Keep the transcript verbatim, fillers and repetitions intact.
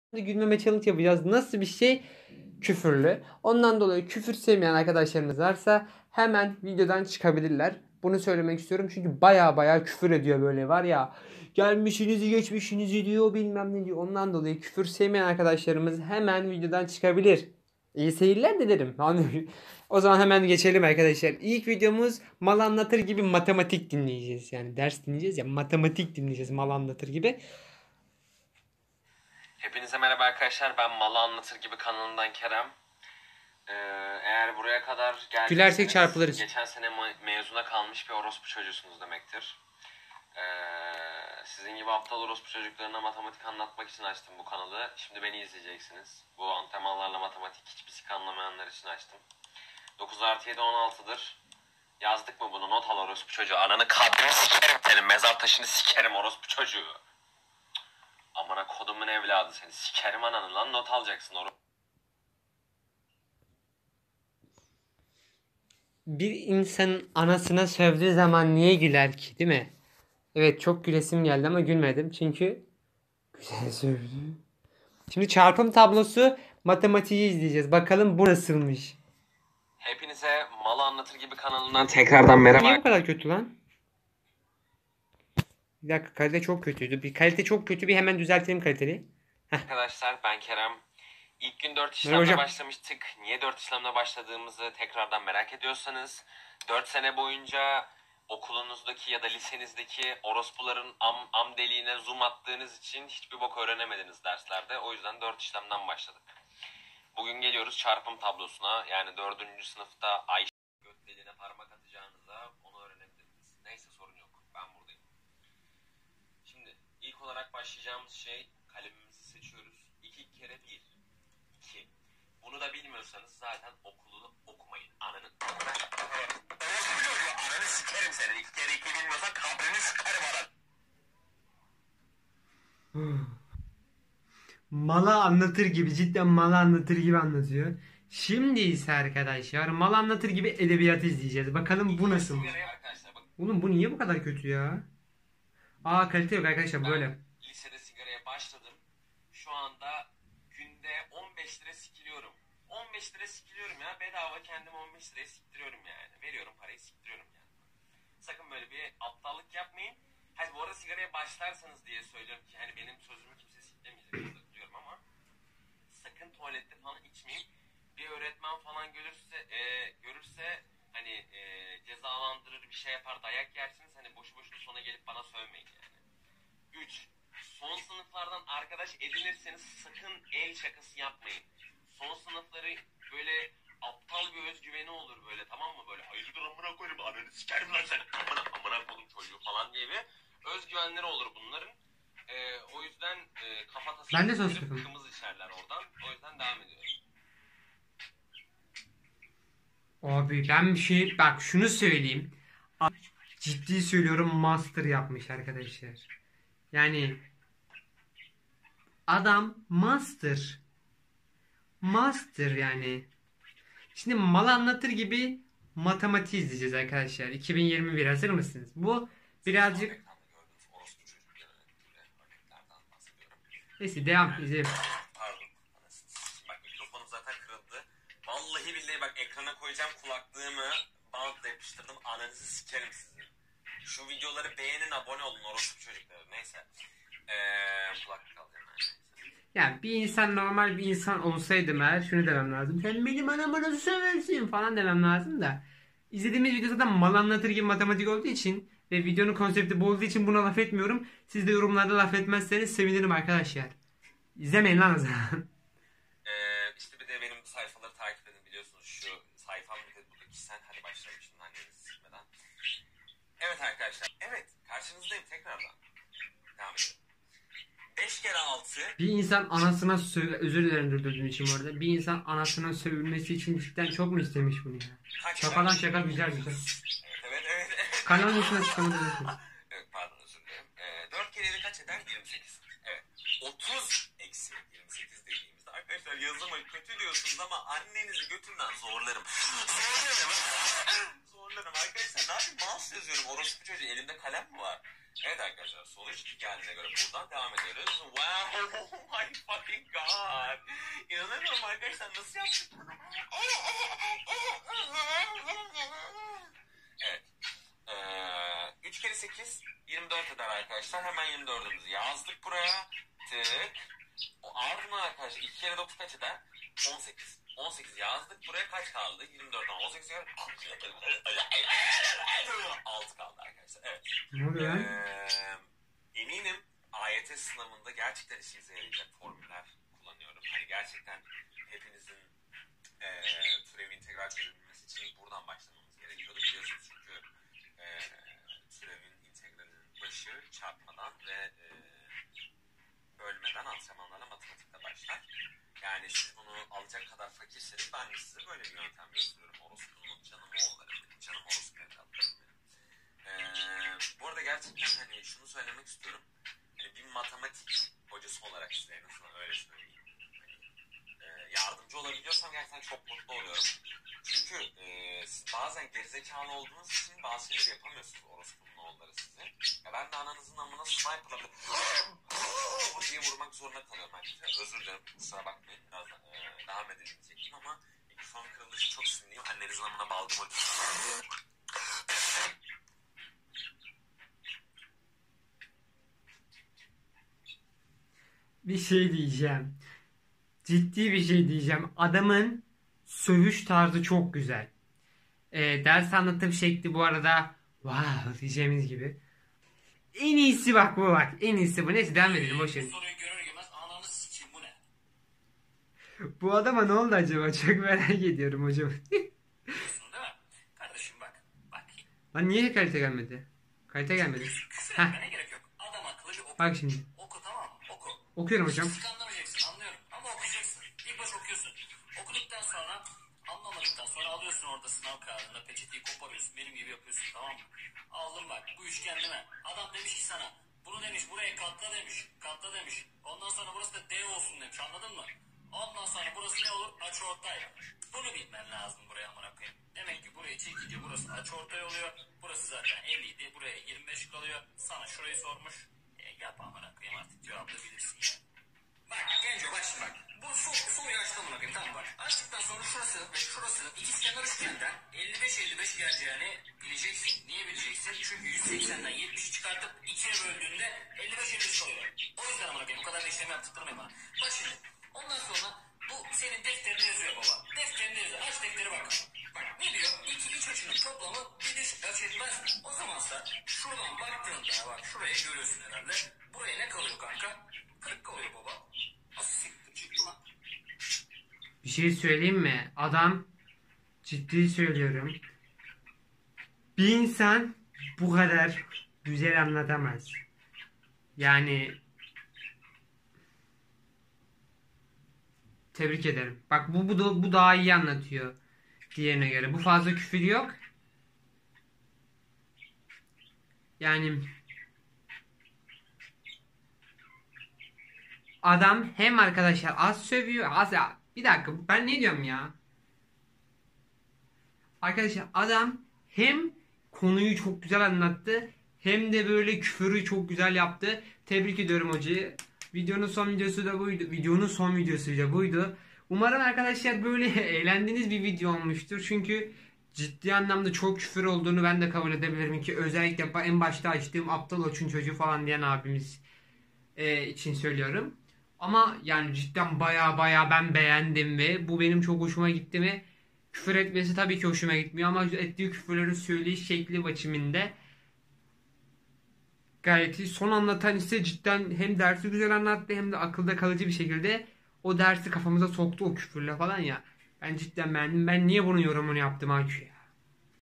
Gülmeme challenge yapacağız. Nasıl bir şey? Küfürlü. Ondan dolayı küfür sevmeyen arkadaşlarımız varsa hemen videodan çıkabilirler. Bunu söylemek istiyorum çünkü baya baya küfür ediyor böyle var ya. Gelmişinizi geçmişinizi diyor bilmem ne diyor. Ondan dolayı küfür sevmeyen arkadaşlarımız hemen videodan çıkabilir. İyi seyirler dilerim. O zaman hemen geçelim arkadaşlar. İlk videomuz mal anlatır gibi matematik dinleyeceğiz. Yani ders dinleyeceğiz ya, matematik dinleyeceğiz mal anlatır gibi. Hepinize merhaba arkadaşlar, ben Malı Anlatır Gibi kanalından Kerem. Ee, eğer buraya kadar Gülersek çarpılırız. geldiyseniz geçen sene mezuna kalmış bir orospu çocuğusunuz demektir. Ee, sizin gibi aptal orospu çocuklarına matematik anlatmak için açtım bu kanalı. Şimdi beni izleyeceksiniz. Bu antrenmanlarla matematik hiçbir sik anlamayanlar için açtım. dokuz artı yedi on altıdır. Yazdık mı bunu? Not al orospu çocuğu. Ananı kabrini sikerim senin. Mezar taşını sikerim orospu çocuğu. Amına kodumun evladı seni. Sikerim ananı lan, not alacaksın oru. Bir insanın anasına sövdüğü zaman niye güler ki, değil mi? Evet, çok gülesim geldi ama gülmedim çünkü güzel sövdü. Şimdi çarpım tablosu matematiği izleyeceğiz. Bakalım bu nasılmış. Hepinize Malı Anlatır Gibi kanalından tekrardan merhaba. Niye bu kadar kötü lan? Bir dakika, kalite çok kötüydü. Bir kalite çok kötü, bir hemen düzeltelim kaliteli. Arkadaşlar ben Kerem. İlk gün dört işlemle başlamıştık. Niye dört işlemle başladığımızı tekrardan merak ediyorsanız dört sene boyunca okulunuzdaki ya da lisenizdeki orospuların am, am deliğine zoom attığınız için hiçbir bok öğrenemediniz derslerde. O yüzden dört işlemden başladık. Bugün geliyoruz çarpım tablosuna. Yani dördüncü sınıfta Ayşe göt deliğine parmak atacağınıza onu öğrenebilirsiniz. Neyse, sorun yok. Ben buradayım. Şimdi ilk olarak başlayacağımız şey, kalemimizi seçiyoruz. İki kere bir. iki. Bunu da bilmiyorsanız zaten okulu okumayın. Ananı... Ananı sikerim senin. İki kere iki bilmiyorsan kabrini sikerim ananı. Mala anlatır gibi, cidden mala anlatır gibi anlatıyor. Şimdi ise arkadaşlar mal anlatır gibi edebiyat izleyeceğiz. Bakalım bu nasıl? Oğlum bu niye bu kadar kötü ya? Aa, kalite yok arkadaşlar, böyle. Ben lisede sigaraya başladım. Şu anda günde on beş lira sikiliyorum. on beş lira sikiliyorum ya. Bedava kendime on beş liraya siktiriyorum yani. Veriyorum parayı, siktiriyorum yani. Sakın böyle bir aptallık yapmayın. Hani bu arada sigaraya başlarsanız diye söylüyorum ki hani benim sözümü kimse siklemeyecek biliyorum ama sakın tuvalette falan içmeyin. Bir öğretmen falan görürse e, görürse hani e, cezalandırır, bir şey yapar, dayak yersiniz. Hani boşu boşuna sona gelip bana sövmeyin yani. üç. Son sınıflardan arkadaş edinirseniz sakın el şakası yapmayın. Son sınıfları böyle aptal bir özgüveni olur böyle, tamam mı? Böyle hayırdır amına koyarım, ananı sikerim lan sen, amına amına koydum çocuğu falan diye bir özgüvenleri olur bunların. Ee, o yüzden e, kafatasını kırıp kımız içerler oradan. O yüzden devam ediyorum. Abi ben bir şey, bak şunu söyleyeyim. Ciddi söylüyorum, master yapmış arkadaşlar. Yani adam master. Master yani. Şimdi mal anlatır gibi matematiği izleyeceğiz arkadaşlar. iki bin yirmi bir, hazır mısınız? Bu birazcık... Neyse, devam izleyelim. Pardon. Bak mikrofonum zaten kırıldı. Vallahi billahi bak, ekrana koyacağım kulaklığımı bantla yapıştırdım. Ananızı sikerim sizin. Şu videoları beğenin, abone olun orospu çocukları. Neyse. Eee kulaklık alacağım ben. Yani bir insan, normal bir insan olsaydım eğer şunu demem lazım. Sen benim anamı nasıl söversin falan demem lazım da. İzlediğimiz video zaten mal anlatır gibi matematik olduğu için ve videonun konsepti bu olduğu için buna laf etmiyorum. Siz de yorumlarda laf etmezseniz sevinirim arkadaşlar. İzlemeyin lan o zaman. Ee, işte bir de benim sayfaları takip edin, biliyorsunuz şu sayfam bir de buradaki sen, hadi başlayalım şimdi annenizi sıkmadan. Evet arkadaşlar, evet karşınızdayım tekrardan. Devam edelim. beş kere altı. Bir insan anasına söv... Özür dilerim durdurduğum için bu arada. Bir insan anasına sövülmesi için cidden çok mu istemiş bunu ya? Şakadan şaka güzel güzel. Evet evet evet. Kanalın üstüne çıkabilirsiniz. Evet pardon, özür dilerim. Ee, dört kere yedi kaç eder? yirmi sekiz. Evet. otuz eksi yirmi sekiz dediğimizde arkadaşlar yazımı kötü diyorsunuz ama annenizi götünden zorlarım. Zorlarım. Zorlarım arkadaşlar. Ne yapayım? Mouse yazıyorum. Orospu çocuğu, elimde kalem mi var? Evet arkadaşlar, sonuç iki haline göre buradan devam ediyoruz. Wow, oh my fucking god. İnanamıyorum arkadaşlar, nasıl yaptık bunu? Evet. Ee, üç kere sekiz yirmi dört eder arkadaşlar. Hemen yirmi dördümüzü yazdık buraya. Tık. O ardından arkadaşlar iki kere dokuz kaç eder? on sekiz. on sekiz yazdık. Buraya kaç kaldı? yirmi dörtten on sekiz kaldı. altı kaldı arkadaşlar. Evet. Ne oluyor? Ee, eminim A Y T sınavında gerçekten işinize yarayacak formüller kullanıyorum. Hani gerçekten hepinizin e, türev integral çözülmesi için buradan başlamamız gerekiyordu. Biliyorsunuz çünkü e, türevin integralinin başı çarpmadan ve e, bölmeden antrenmanlarla matematikle başlar. Yani siz bunu alacak kadar fakirseniz ben de size böyle bir yöntem gösteriyorum. Orospu'nun canım oğulları benim. Canım orospu evlatlarım benim. Ee, bu arada gerçekten hani şunu söylemek istiyorum. Hani bir matematik hocası olarak size en azından öyle söyleyeyim. Hani, e, yardımcı olabiliyorsam gerçekten çok mutlu oluyorum. Çünkü e, siz bazen gerizekalı olduğunuz için bazı şeyleri yapamıyorsunuz orospunun oğulları size. Ya ben de ananızın amına sniper'la diye vurmak zorunda kalıyorum arkadaşlar. Özür dilerim, kusura bakmayın. Biraz e, devam edelim diyecektim ama mikrofon kırılışı çok sinirliyim. Annenizin amına balgım ödüyorum. Bir şey diyeceğim. Ciddi bir şey diyeceğim. Adamın sövüş tarzı çok güzel. Ee, ders anlatım şekli bu arada wow diyeceğimiz gibi. En iyisi bak bu bak. En iyisi bu. Neyse devam edelim. Boş verin. Soruyu görür görmez ananı sikeyim bu ne? Bu adama ne oldu acaba? Çok merak ediyorum hocam. Biliyorsun değil mi? Kardeşim bak. Bak. Lan niye kalite gelmedi? Kalite gelmedi. Küfür Heh. etmene gerek yok. Adam akıllı bir oku. Bak şimdi. Oku tamam mı? Oku. Okuyorum hocam. Sık anlamayacaksın anlıyorum. Ama okuyacaksın. İlk baş okuyorsun. Okuduktan sonra anlamadıktan sonra alıyorsun orada sınav kağıdında peçeteyi koparıyorsun. Benim gibi yapıyorsun tamam mı? Aldım bak bu üçgen değil mi? Adam demiş ki sana bunu demiş buraya katla demiş. Katla demiş. Ondan sonra burası da D olsun demiş anladın mı? Ondan sonra burası ne olur? Açıortay. Bunu bilmen lazım buraya amına koyayım. Demek ki burayı çekince burası açıortay oluyor. Burası zaten elli idi. Buraya yirmi beş kalıyor. Sana şurayı sormuş. E, yap amına koyayım artık cevabı bilirsin ya. Bak Genco bak şimdi bak. Bu son, soruyu açtım amına koyayım tamam bak. Açtıktan sonra şurası ve şurası ikizkenar üçgenden elli beş elli beş geleceğini bileceksin. Niye bileceksin? Çünkü yüz seksenden yetmişi çıkartıp ikiye böldüğünde elli beş elli beş kalıyor. O yüzden amına koyayım bu kadar da işlemi yaptırmayın bana. Bak şimdi. Ondan sonra bu senin defterinde yazıyor baba. Defterinde yazıyor. Aç defteri bak. Bak ne diyor? İki iç açının toplamı bir dış açı etmez. O zamansa şuradan baktığında bak şuraya görüyorsun herhalde. Buraya ne kalıyor kanka? kırk kalıyor baba. Nasıl siktir çıktı lan? Bir şey söyleyeyim mi? Adam ciddi söylüyorum. Bir insan bu kadar güzel anlatamaz. Yani tebrik ederim. Bak bu bu da, bu daha iyi anlatıyor diğerine göre. Bu fazla küfür yok. Yani adam hem arkadaşlar az sövüyor. Az bir dakika ben ne diyorum ya? Arkadaşlar adam hem konuyu çok güzel anlattı hem de böyle küfürü çok güzel yaptı. Tebrik ediyorum hocayı. Videonun son videosu da buydu. Videonun son videosu da buydu. Umarım arkadaşlar böyle eğlendiğiniz bir video olmuştur. Çünkü ciddi anlamda çok küfür olduğunu ben de kabul edebilirim ki özellikle en başta açtığım aptal Oçun çocuğu falan diyen abimiz e, için söylüyorum. Ama yani cidden baya baya ben beğendim ve bu benim çok hoşuma gitti ve küfür etmesi tabii ki hoşuma gitmiyor ama ettiği küfürlerin söyleyiş şekli biçiminde gayet iyi. Son anlatan ise cidden hem dersi güzel anlattı hem de akılda kalıcı bir şekilde o dersi kafamıza soktu o küfürle falan ya. Ben cidden beğendim. Ben niye bunun yorumunu yaptım A Q ya?